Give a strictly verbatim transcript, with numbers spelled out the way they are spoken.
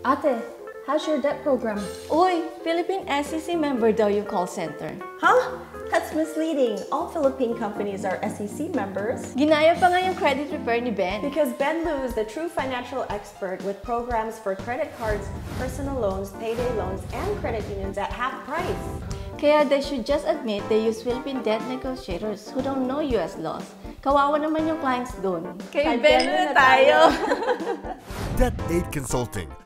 Ate, how's your debt program? Uy, Philippine S E C member daw yung call center. Huh? That's misleading. All Philippine companies are S E C members. Ginaya pa nga yung credit repair ni Ben. Because Ben Lu is the true financial expert with programs for credit cards, personal loans, payday loans, and credit unions at half price. Kaya they should just admit they use Philippine debt negotiators who don't know U S laws. Kawawa naman yung clients dun. Kay Ben na tayo! Debt Aid Consulting.